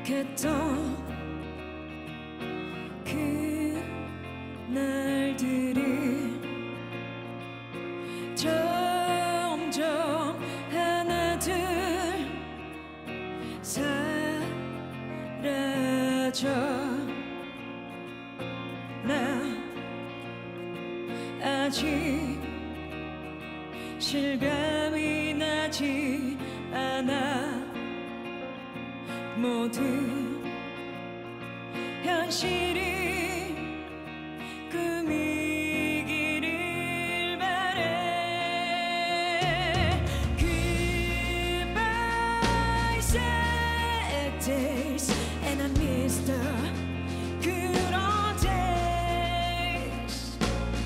생각했던 그 날들이 점점 하나둘 사라져. 나 아직 실감이 나지 않아. 모든 현실이 꿈이기를 바래. Goodbye sad days and I miss the good old days.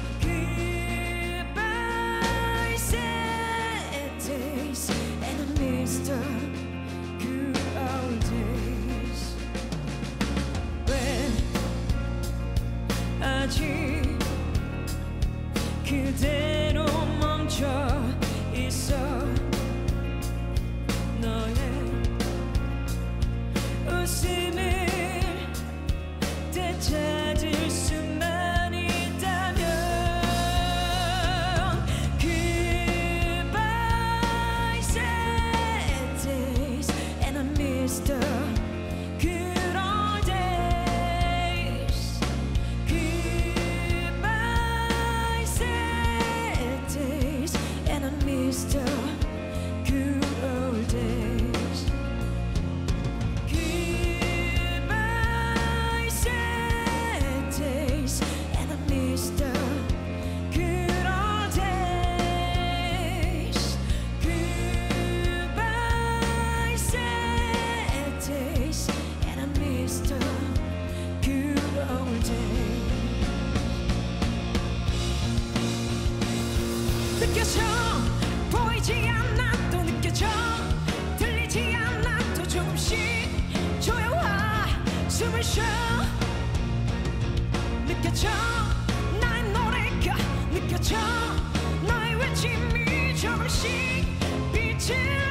Goodbye sad days and I miss the good old days. 왜 아직 그대로 멈춰 있어. 너의 웃음을 되찾을 수만 있다면. Goodbye sad days and I miss the good old days. Goodbye sad days and I miss the good old days. Goodbye sad days and I miss the good old days. Goodbye sad days and I miss the good old days. 느껴져 보이지 않아 또 느껴져 들리지 않아 또 조금씩 조여와 숨을 쉬어. 느껴져 나의 노래가 느껴져 너의 외침이 조금씩 빛을